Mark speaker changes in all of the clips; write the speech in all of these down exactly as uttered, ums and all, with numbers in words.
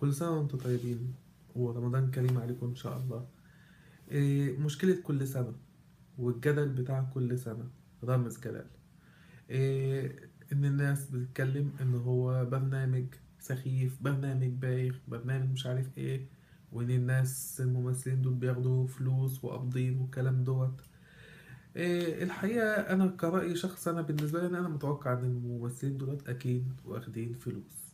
Speaker 1: كل سنة وانتم طيبين، ورمضان كريم عليكم إن شاء الله. إيه مشكلة كل سنة والجدل بتاع كل سنة؟ رامز جلال. إيه إن الناس بتتكلم إن هو برنامج سخيف، برنامج بايخ، برنامج مش عارف إيه، وإن الناس الممثلين دول بياخدوا فلوس وقابضين والكلام دوت. إيه الحقيقة أنا كرأي شخص، أنا بالنسبة لي أنا متوقع إن الممثلين دولت أكيد واخدين فلوس،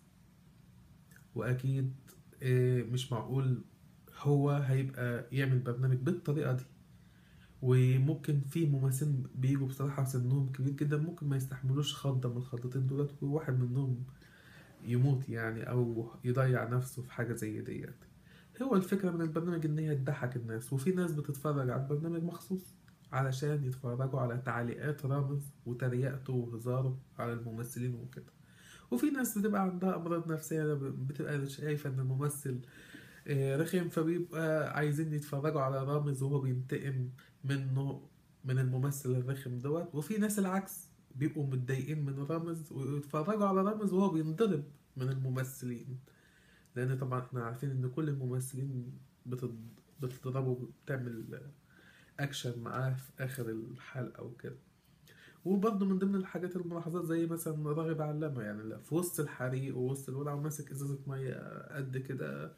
Speaker 1: واكيد آه، مش معقول هو هيبقى يعمل برنامج بالطريقة دي. وممكن في ممثلين بيجوا بصراحة سنهم كبير جدا، ممكن ما يستحملوش خضة من الخضتين دولت، وواحد منهم يموت يعني أو يضيع نفسه في حاجة زي ديت. هو الفكرة من البرنامج إن هي تضحك الناس، وفي ناس بتتفرج على البرنامج مخصوص علشان يتفرجوا على تعليقات رامز وتريقته وهزاره على الممثلين وكده. وفي ناس بتبقى عندها أمراض نفسية، بتبقى شايفة إن الممثل آه، رخم، فبيبقى عايزين يتفرجوا على رامز وهو بينتقم منه، من الممثل الرخم دوت. وفي ناس العكس، بيبقوا متضايقين من رامز ويتفرجوا على رامز وهو بينضرب من الممثلين، لأن طبعا احنا عارفين إن كل الممثلين بتض- بتضربه وبتعمل أكشن معاه في آخر الحلقة وكده. وبرضه من ضمن الحاجات الملاحظات زي مثلا راغب علامة، يعني لا، في وسط الحريق ووسط الولع وماسك ازازة مية قد كده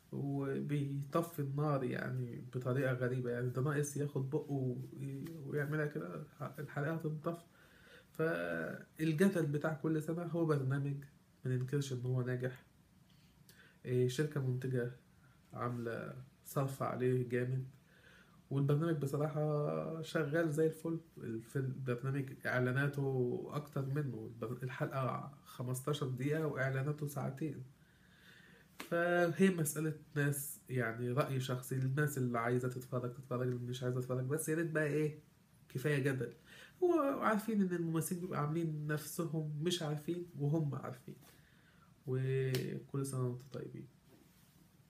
Speaker 1: وبيطفي النار يعني بطريقة غريبة، يعني ده ناقص ياخد بقه وي- ويعملها كده الحريقة هتنطفي. فالجدل بتاع كل سنة هو برنامج، ما ننكرش ان هو ناجح. إيه، شركة منتجة عاملة صرف عليه جامد، والبرنامج بصراحة شغال زي الفل. الفيلم البرنامج إعلاناته أكتر منه، البر- الحلقة خمستاشر دقيقة وإعلاناته ساعتين. فهي مسألة ناس، يعني رأي شخصي، الناس اللي عايزة تتفرج تتفرج، اللي مش عايزة تتفرج بس يا ريت بقى إيه، كفاية جدل. هو عارفين إن الممثلين بيبقوا عاملين نفسهم مش عارفين وهم عارفين. وكل سنة وانتم طيبين.